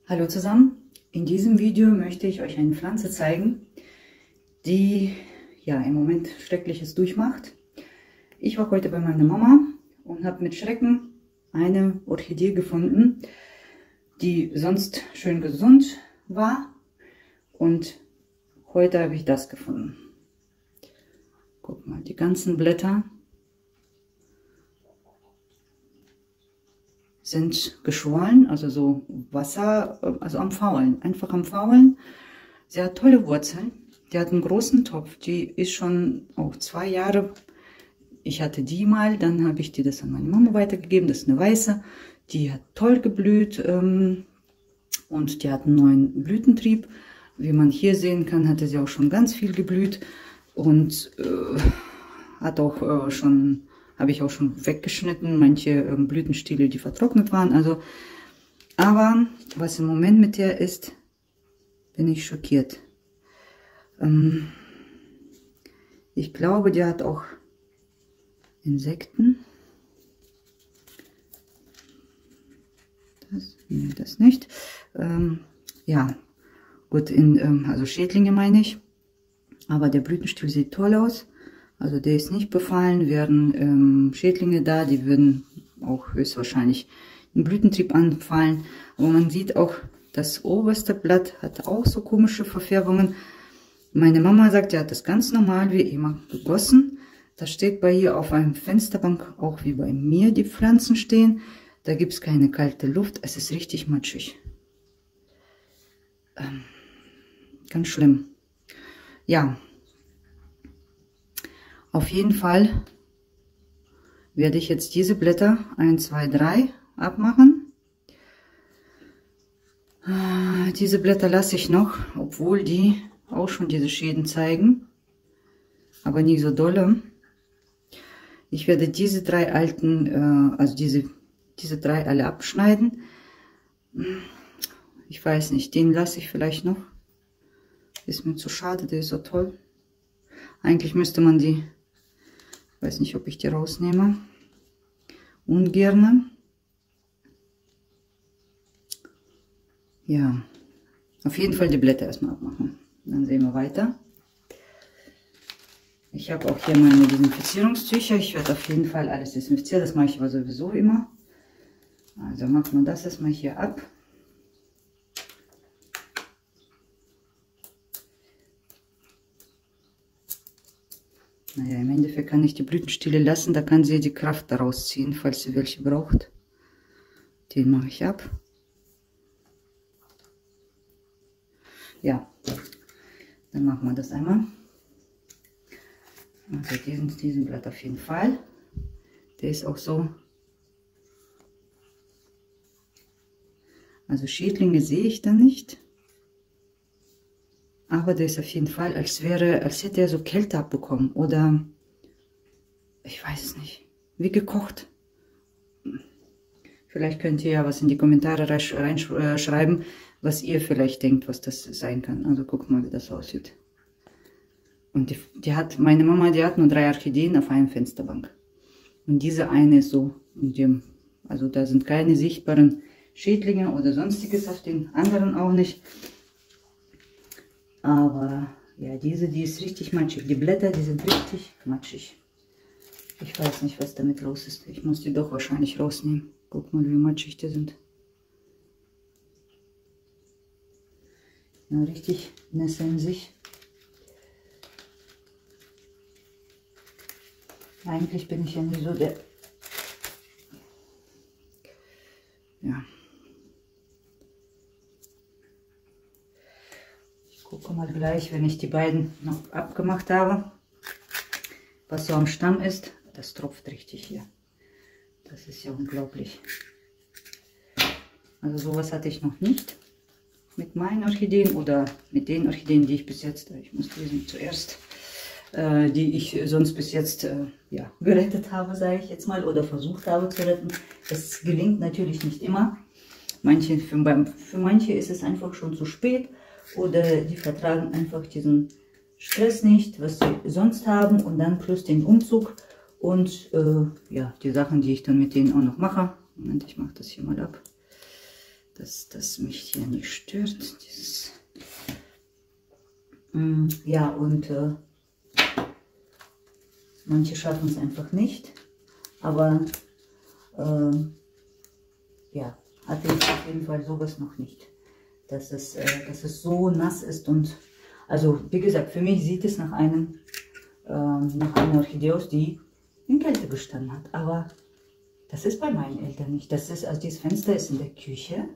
Hallo zusammen, in diesem Video möchte ich euch eine Pflanze zeigen, die ja im Moment Schreckliches durchmacht. Ich war heute bei meiner Mama und habe mit Schrecken eine Orchidee gefunden, die sonst schön gesund war, und heute habe ich das gefunden. Guck mal, die ganzen Blätter sind geschwollen, also so Wasser, also am Faulen, einfach am Faulen. Sie hat tolle Wurzeln, die hat einen großen Topf, die ist schon auch 2 Jahre. Ich hatte die mal, dann habe ich die das an meine Mama weitergegeben, das ist eine weiße, die hat toll geblüht und die hat einen neuen Blütentrieb. Wie man hier sehen kann, hatte sie auch schon ganz viel geblüht und hat auch habe ich auch schon weggeschnitten, manche Blütenstiele, die vertrocknet waren. Also, aber was im Moment mit der ist, bin ich schockiert. Ich glaube, die hat auch Insekten. Nee, das nicht. Ja, gut, also Schädlinge meine ich. Aber der Blütenstiel sieht toll aus. Also der ist nicht befallen, wären Schädlinge da, die würden auch höchstwahrscheinlich den Blütentrieb anfallen. Aber man sieht auch, das oberste Blatt hat auch so komische Verfärbungen. Meine Mama sagt, die hat das ganz normal wie immer gegossen. Das steht bei ihr auf einem Fensterbank, auch wie bei mir die Pflanzen stehen. Da gibt es keine kalte Luft, es ist richtig matschig. Ganz schlimm. Ja. Auf jeden Fall werde ich jetzt diese Blätter 1, 2, 3 abmachen. Diese Blätter lasse ich noch, obwohl die auch schon diese Schäden zeigen, aber nicht so dolle. Ich werde diese 3 alten, also diese 3 alle abschneiden. Ich weiß nicht, den lasse ich vielleicht noch. Ist mir zu schade, der ist so toll. Eigentlich müsste man die, weiß nicht, ob ich die rausnehme. Ungerne. Ja, auf jeden Fall die Blätter erstmal abmachen. Dann sehen wir weiter. Ich habe auch hier meine Desinfizierungstücher. Ich werde auf jeden Fall alles desinfizieren. Das mache ich aber sowieso immer. Also macht man das erstmal hier ab. Naja, im Endeffekt kann ich die Blütenstiele lassen, da kann sie die Kraft daraus ziehen, falls sie welche braucht. Den mache ich ab. Ja, dann machen wir das einmal. Also diesen Blatt auf jeden Fall. Der ist auch so. Also Schädlinge sehe ich da nicht. Aber der ist auf jeden Fall, als hätte er so Kälte abbekommen. Oder, ich weiß es nicht, wie gekocht. Vielleicht könnt ihr ja was in die Kommentare reinschreiben, was ihr vielleicht denkt, was das sein kann. Also guckt mal, wie das aussieht. Und meine Mama, die hat nur 3 Orchideen auf einer Fensterbank. Und diese eine ist so, also da sind keine sichtbaren Schädlinge oder sonstiges, auf den anderen auch nicht. Aber ja, die ist richtig matschig. Die Blätter, die sind richtig matschig. Ich weiß nicht, was damit los ist. Ich muss die doch wahrscheinlich rausnehmen. Guck mal, wie matschig die sind. Ja, richtig Nässe in sich. Eigentlich bin ich ja nie so der... Ja. Gucke mal gleich, wenn ich die beiden noch abgemacht habe, was so am Stamm ist. Das tropft richtig hier. Das ist ja unglaublich. Also sowas hatte ich noch nicht mit meinen Orchideen oder mit den Orchideen, die ich bis jetzt, ich muss diesen zuerst, die ich sonst bis jetzt ja, gerettet habe, sage ich jetzt mal, oder versucht habe zu retten. Es gelingt natürlich nicht immer. Für manche ist es einfach schon zu spät. Oder die vertragen einfach diesen Stress nicht, was sie sonst haben, und dann plus den Umzug und ja, die Sachen, die ich dann mit denen auch noch mache. Moment, ich mache das hier mal ab. dass das mich hier nicht stört. Dieses ja, und manche schaffen es einfach nicht, aber ja, hatte ich auf jeden Fall sowas noch nicht, dass es so nass ist. Und also wie gesagt, für mich sieht es nach einer Orchidee aus, die in Kälte gestanden hat, aber das ist bei meinen Eltern nicht. Das ist, also dieses Fenster ist in der Küche,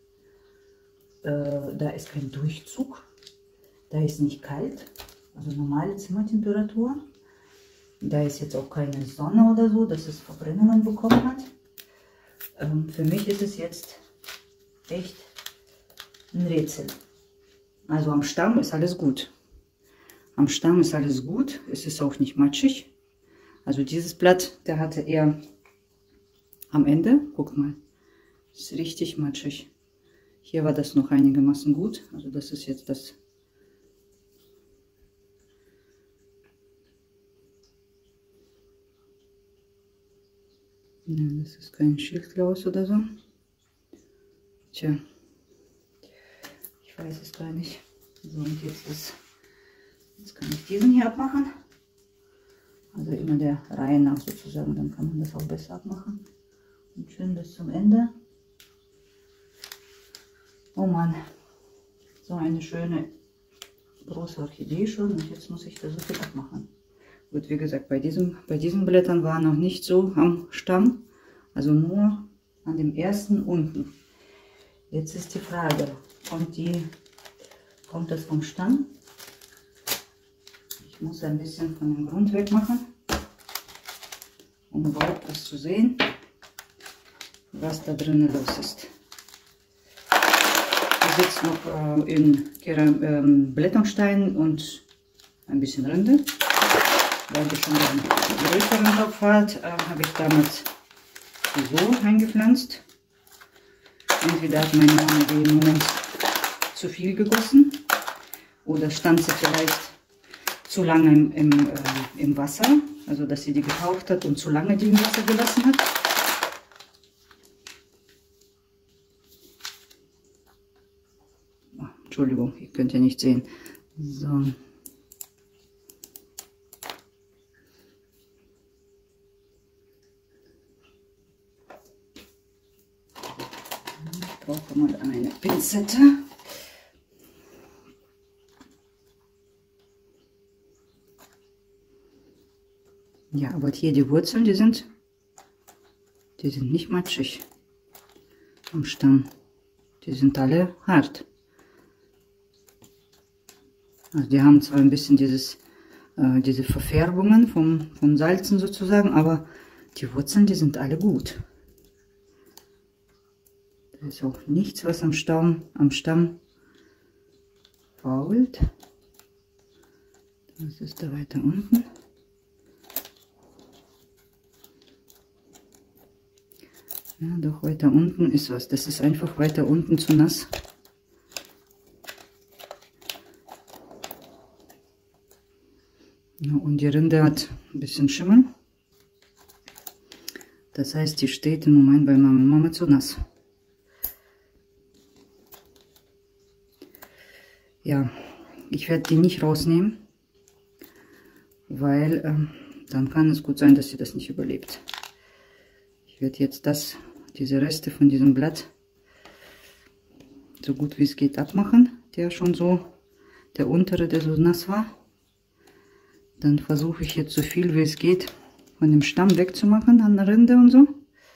da ist kein Durchzug, da ist nicht kalt, also normale Zimmertemperatur. Da ist jetzt auch keine Sonne oder so, dass es Verbrennungen bekommen hat. Für mich ist es jetzt echt ein Rätsel. Also am Stamm ist alles gut. Am Stamm ist alles gut. Es ist auch nicht matschig. Also dieses Blatt, der hatte eher am Ende, guck mal, ist richtig matschig. Hier war das noch einigermaßen gut. Also das ist jetzt das. Ja, das ist kein Schildklaus oder so. Tja, ich weiß es gar nicht. So, und jetzt kann ich diesen hier abmachen. Also immer der Reihe nach sozusagen, dann kann man das auch besser abmachen. Und schön bis zum Ende. Oh Mann, so eine schöne große Orchidee schon. Und jetzt muss ich da so viel abmachen. Gut, wie gesagt, bei diesen Blättern war noch nicht so am Stamm, also nur an dem ersten unten. Jetzt ist die Frage, kommt das vom Stamm? Ich muss ein bisschen von dem Grund wegmachen, um überhaupt was zu sehen, was da drinnen los ist. Hier sitzt noch in Blätternstein und ein bisschen Rinde. Weil ich schon den größeren Topf hat, habe ich damals so eingepflanzt. Entweder hat meine Mama die im Moment zu viel gegossen oder stand sie vielleicht zu lange im Wasser, also dass sie die getaucht hat und zu lange die im Wasser gelassen hat. Oh, Entschuldigung, ihr könnt ja nicht sehen. So. Brauche mal eine Pinzette. Ja, aber hier die Wurzeln, die sind nicht matschig am Stamm. Die sind alle hart. Also die haben zwar ein bisschen diese Verfärbungen vom Salzen sozusagen, aber die Wurzeln, die sind alle gut. Da ist auch nichts, was am Stamm fault. Das ist da weiter unten. Ja, doch weiter unten ist was. Das ist einfach weiter unten zu nass. Ja, und die Rinde hat ein bisschen Schimmel. Das heißt, die steht im Moment bei meiner Mama zu nass. Ja, ich werde die nicht rausnehmen, weil dann kann es gut sein, dass sie das nicht überlebt. Ich werde jetzt diese Reste von diesem Blatt so gut wie es geht abmachen, der untere, der so nass war. Dann versuche ich jetzt so viel wie es geht von dem Stamm wegzumachen an der Rinde und so.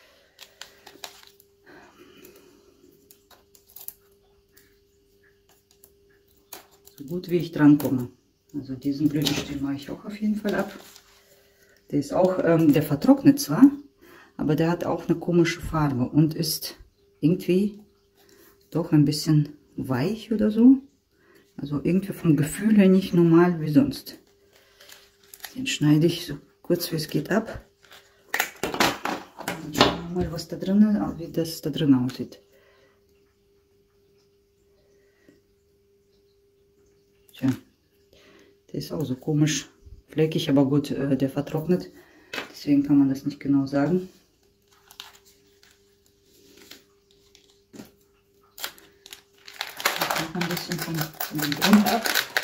So gut wie ich dran komme. Also diesen Blütenstiel mache ich auch auf jeden Fall ab. Der ist auch, der vertrocknet zwar, aber der hat auch eine komische Farbe und ist irgendwie doch ein bisschen weich oder so. Also irgendwie vom Gefühl her nicht normal wie sonst. Den schneide ich so kurz wie es geht ab. Und schauen wir mal, was da drin ist, wie das da drin aussieht. Tja, der ist auch so komisch fleckig, aber gut, der vertrocknet. Deswegen kann man das nicht genau sagen. Noch ein bisschen von dem Grund ab.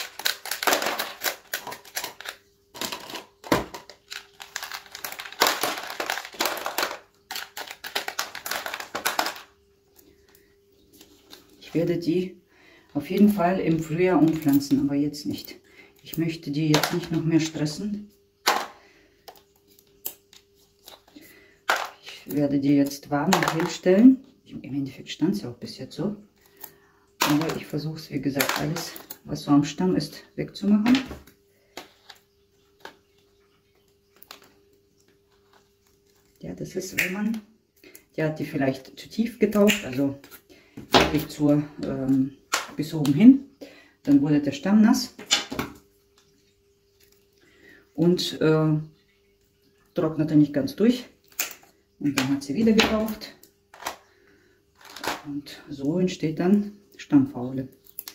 Ich werde die auf jeden Fall im Frühjahr umpflanzen, aber jetzt nicht. Ich möchte die jetzt nicht noch mehr stressen. Ich werde die jetzt warm hinstellen. Im Endeffekt stand sie auch bis jetzt so. Aber ich versuche es, wie gesagt, alles, was so am Stamm ist, wegzumachen. Ja, das ist, wenn man, die hat die vielleicht zu tief getaucht, also wirklich bis oben hin. Dann wurde der Stamm nass und trocknete nicht ganz durch. Und dann hat sie wieder getaucht. Und so entsteht dann Stammfaule.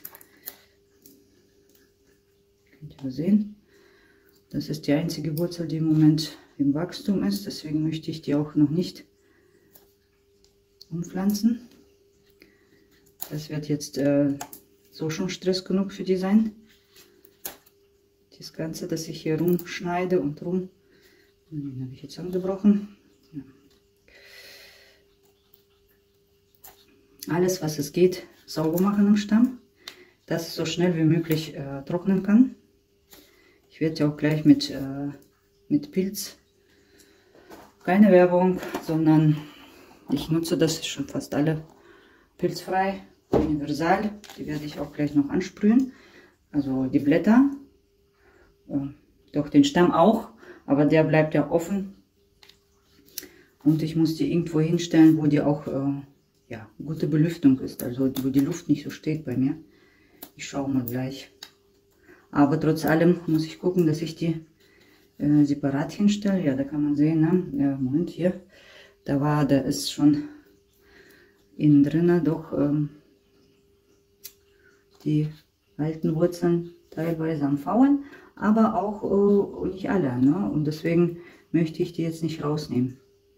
Könnt ihr sehen, das ist die einzige Wurzel, die im Moment im Wachstum ist. Deswegen möchte ich die auch noch nicht umpflanzen. Das wird jetzt so schon Stress genug für die sein. Das Ganze, das ich hier rumschneide und rum. Den habe ich jetzt angebrochen. Ja. Alles, was es geht, sauber machen am Stamm, dass es so schnell wie möglich trocknen kann. Ich werde ja auch gleich mit Pilz, keine Werbung, sondern ich nutze das schon fast alle pilzfrei, universal. Die werde ich auch gleich noch ansprühen. Also die Blätter, doch den Stamm auch, aber der bleibt ja offen. Und ich muss die irgendwo hinstellen, wo die auch ja, gute Belüftung ist, also wo die Luft nicht so steht bei mir. Ich schaue mal gleich. Aber trotz allem muss ich gucken, dass ich die separat hinstelle. Ja, da kann man sehen, ne? Ja, Moment, hier, da ist schon innen drin doch die alten Wurzeln teilweise am Faulen, aber auch nicht alle, ne? Und deswegen möchte ich die jetzt nicht rausnehmen.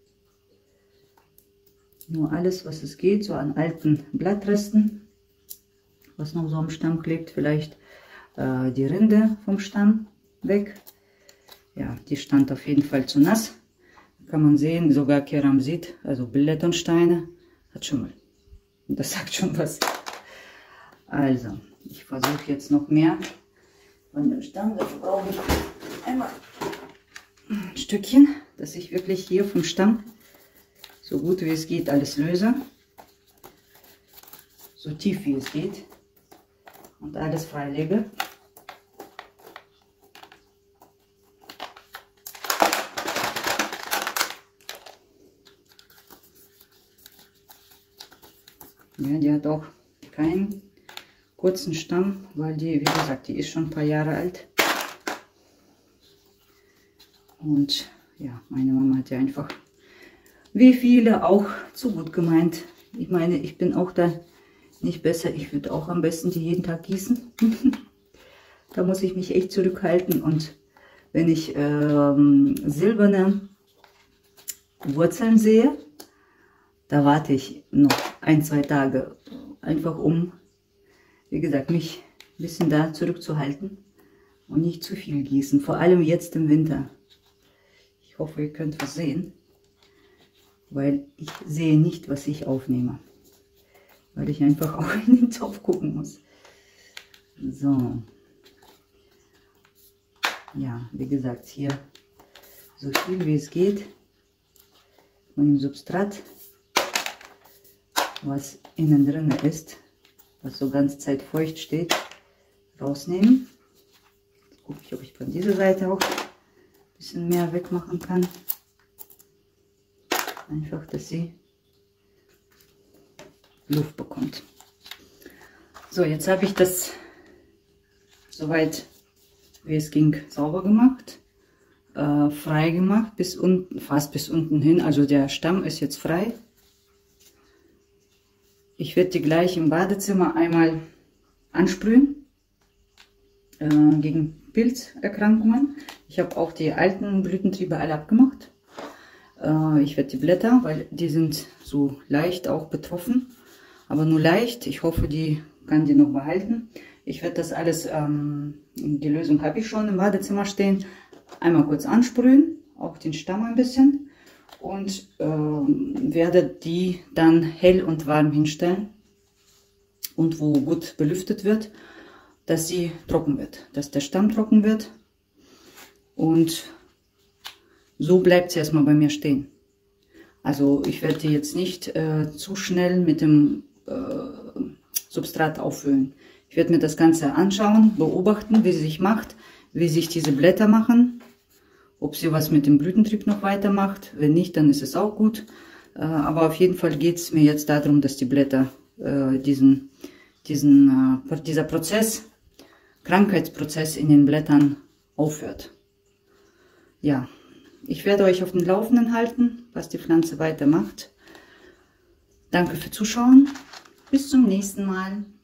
Nur alles, was es geht, so an alten Blattresten, was noch so am Stamm klebt, vielleicht die Rinde vom Stamm weg. Ja, die stand auf jeden Fall zu nass. Da kann man sehen, sogar Keramsit, also Blätternsteine, hat Schimmel. Das sagt schon was. Also, ich versuche jetzt noch mehr von dem Stamm. Dafür brauche ich einmal ein Stückchen, dass ich wirklich hier vom Stamm so gut wie es geht alles löse, so tief wie es geht und alles freilege. Ja, die hat auch keinen kurzen Stamm, weil die, wie gesagt, die ist schon ein paar Jahre alt. Und ja, meine Mama hat ja einfach, wie viele, auch zu gut gemeint. Ich meine, ich bin auch da nicht besser. Ich würde auch am besten die jeden Tag gießen. Da muss ich mich echt zurückhalten. Und wenn ich silberne Wurzeln sehe, da warte ich noch 1-2 Tage. Einfach um, wie gesagt, mich ein bisschen da zurückzuhalten und nicht zu viel gießen. Vor allem jetzt im Winter. Ich hoffe, ihr könnt was sehen. Weil ich sehe nicht, was ich aufnehme. Weil ich einfach auch in den Topf gucken muss. So. Ja, wie gesagt, hier so viel wie es geht von dem Substrat, was innen drin ist, was so ganze Zeit feucht steht, rausnehmen. Jetzt gucke ich, ob ich von dieser Seite auch ein bisschen mehr wegmachen kann. Einfach, dass sie Luft bekommt. So, jetzt habe ich das soweit wie es ging sauber gemacht, frei gemacht, bis unten, fast bis unten hin. Also der Stamm ist jetzt frei. Ich werde die gleich im Badezimmer einmal ansprühen gegen Pilzerkrankungen. Ich habe auch die alten Blütentriebe alle abgemacht. Ich werde die Blätter, weil die sind so leicht auch betroffen, aber nur leicht. Ich hoffe, die kann die noch behalten. Ich werde das alles, die Lösung habe ich schon im Badezimmer stehen, einmal kurz ansprühen, auch den Stamm ein bisschen, und werde die dann hell und warm hinstellen und wo gut belüftet wird, dass sie trocken wird, dass der Stamm trocken wird, und so bleibt sie erstmal bei mir stehen. Also ich werde die jetzt nicht zu schnell mit dem Substrat auffüllen. Ich werde mir das Ganze anschauen, beobachten, wie sie sich macht, wie sich diese Blätter machen, ob sie was mit dem Blütentrieb noch weitermacht. Wenn nicht, dann ist es auch gut. Aber auf jeden Fall geht es mir jetzt darum, dass die Blätter dieser Prozess, Krankheitsprozess in den Blättern aufhört. Ja, ich werde euch auf dem Laufenden halten, was die Pflanze weitermacht. Danke für Zuschauen. Bis zum nächsten Mal.